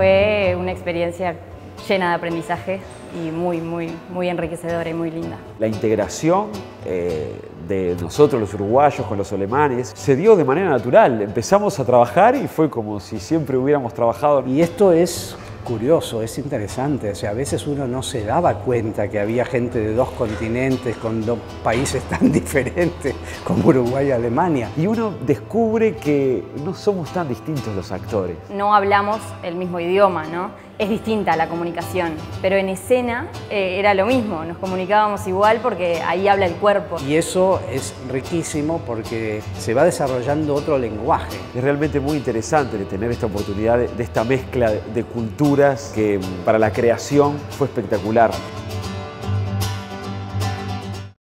fue una experiencia llena de aprendizaje y muy enriquecedora y muy linda. La integración de nosotros los uruguayos con los alemanes se dio de manera natural. Empezamos a trabajar y fue como si siempre hubiéramos trabajado. Y esto es curioso, es interesante. O sea, a veces uno no se daba cuenta que había gente de dos continentes con dos países tan diferentes como Uruguay y Alemania. Y uno descubre que no somos tan distintos los actores. No hablamos el mismo idioma, ¿no? Es distinta la comunicación, pero en escena era lo mismo, nos comunicábamos igual porque ahí habla el cuerpo. Y eso es riquísimo porque se va desarrollando otro lenguaje. Es realmente muy interesante tener esta oportunidad de esta mezcla de culturas que para la creación fue espectacular.